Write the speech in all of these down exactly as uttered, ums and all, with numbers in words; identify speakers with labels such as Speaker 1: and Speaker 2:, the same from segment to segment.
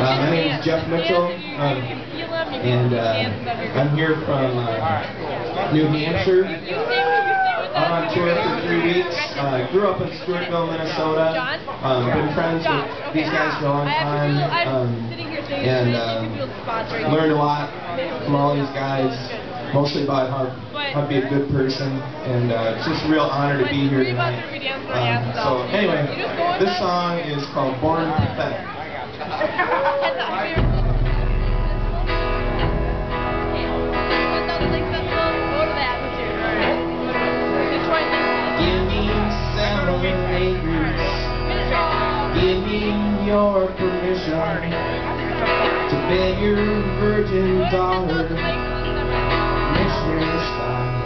Speaker 1: Uh, my name is Jeff Mitchell, um, and uh, I'm here from uh, New Hampshire. I'm on tour for three weeks. I uh, grew up in Stewartville, Minnesota. Um, been friends with these guys for a long time, um, and uh, learned a lot from all these guys, mostly about how, how to be a good person, and uh, it's just a real honor to be here tonight. Um, so anyway, this song is called Born Pathetic. Give me your permission to beg your virgin daughter, missionary style.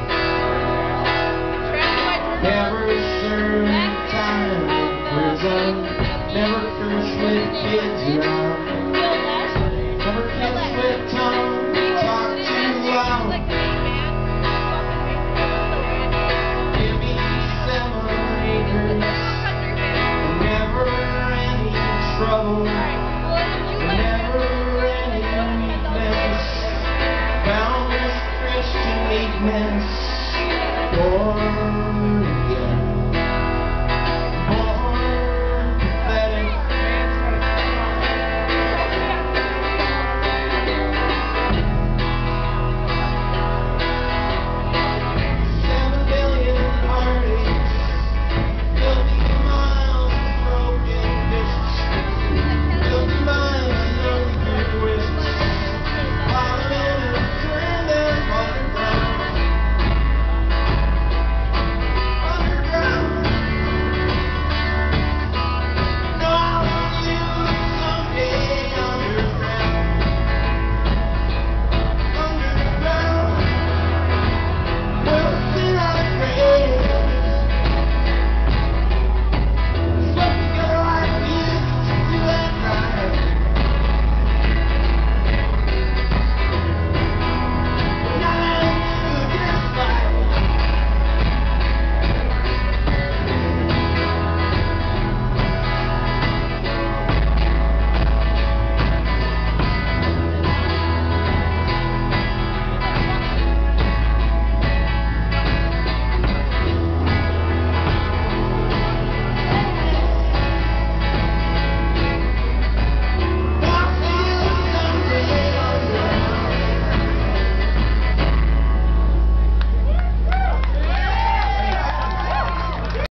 Speaker 1: Never served time in prison, never cursed with kids around, never kissed with tongue, talk too loud. Give me seven acres, never any trouble.